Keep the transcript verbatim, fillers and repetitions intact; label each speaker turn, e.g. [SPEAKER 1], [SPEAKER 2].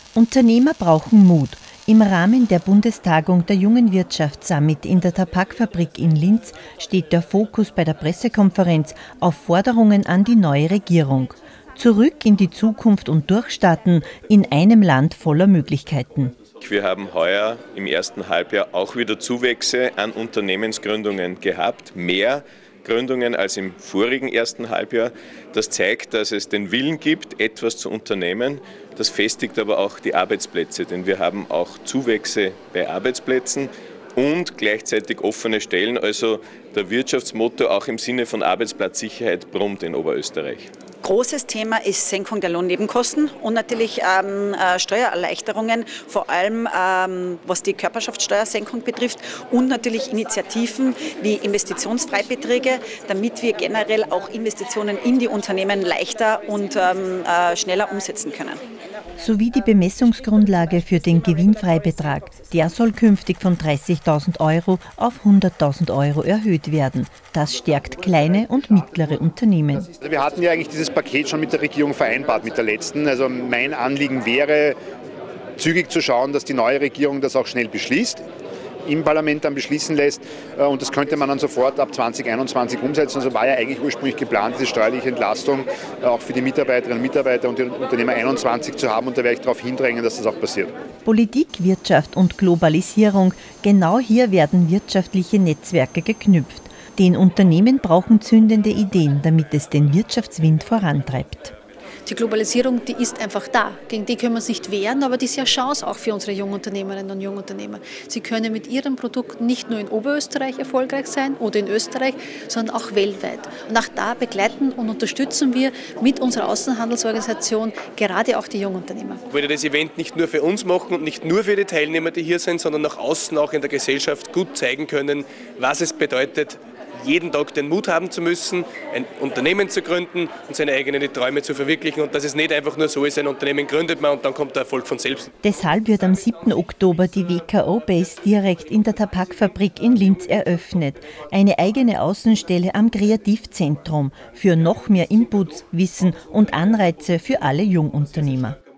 [SPEAKER 1] Unternehmer brauchen Mut. Im Rahmen der Bundestagung der Jungen Wirtschaft Summit in der Tabakfabrik in Linz steht der Fokus bei der Pressekonferenz auf Forderungen an die neue Regierung. Zurück in die Zukunft und durchstarten in einem Land voller Möglichkeiten.
[SPEAKER 2] Wir haben heuer im ersten Halbjahr auch wieder Zuwächse an Unternehmensgründungen gehabt, mehr Gründungen als im vorigen ersten Halbjahr. Das zeigt, dass es den Willen gibt, etwas zu unternehmen. Das festigt aber auch die Arbeitsplätze, denn wir haben auch Zuwächse bei Arbeitsplätzen und gleichzeitig offene Stellen. Also der Wirtschaftsmotor auch im Sinne von Arbeitsplatzsicherheit brummt in Oberösterreich.
[SPEAKER 3] Großes Thema ist Senkung der Lohnnebenkosten und natürlich ähm, äh, Steuererleichterungen, vor allem ähm, was die Körperschaftssteuersenkung betrifft und natürlich Initiativen wie Investitionsfreibeträge, damit wir generell auch Investitionen in die Unternehmen leichter und ähm, äh, schneller umsetzen können.
[SPEAKER 1] Sowie die Bemessungsgrundlage für den Gewinnfreibetrag. Der soll künftig von dreißigtausend Euro auf hunderttausend Euro erhöht werden. Das stärkt kleine und mittlere Unternehmen.
[SPEAKER 4] Wir hatten ja eigentlich dieses Paket schon mit der Regierung vereinbart, mit der letzten. Also mein Anliegen wäre, zügig zu schauen, dass die neue Regierung das auch schnell beschließt, im Parlament dann beschließen lässt. Und das könnte man dann sofort ab zwanzig einundzwanzig umsetzen. Also war ja eigentlich ursprünglich geplant, diese steuerliche Entlastung auch für die Mitarbeiterinnen und Mitarbeiter und die Unternehmer einundzwanzig zu haben. Und da werde ich darauf hindrängen, dass das auch passiert.
[SPEAKER 1] Politik, Wirtschaft und Globalisierung. Genau hier werden wirtschaftliche Netzwerke geknüpft. Den Unternehmen brauchen zündende Ideen, damit es den Wirtschaftswind vorantreibt.
[SPEAKER 5] Die Globalisierung, die ist einfach da. Gegen die können wir uns nicht wehren, aber die ist ja Chance auch für unsere Jungunternehmerinnen und Jungunternehmer. Sie können mit ihrem Produkt nicht nur in Oberösterreich erfolgreich sein oder in Österreich, sondern auch weltweit. Und auch da begleiten und unterstützen wir mit unserer Außenhandelsorganisation gerade auch die Jungunternehmer.
[SPEAKER 6] Ich wollte das Event nicht nur für uns machen und nicht nur für die Teilnehmer, die hier sind, sondern nach außen auch in der Gesellschaft gut zeigen können, was es bedeutet, jeden Tag den Mut haben zu müssen, ein Unternehmen zu gründen und seine eigenen Träume zu verwirklichen und dass es nicht einfach nur so ist, ein Unternehmen gründet man und dann kommt der Erfolg von selbst.
[SPEAKER 1] Deshalb wird am siebten Oktober die W K O-Base direkt in der Tabakfabrik in Linz eröffnet. Eine eigene Außenstelle am Kreativzentrum für noch mehr Inputs, Wissen und Anreize für alle Jungunternehmer.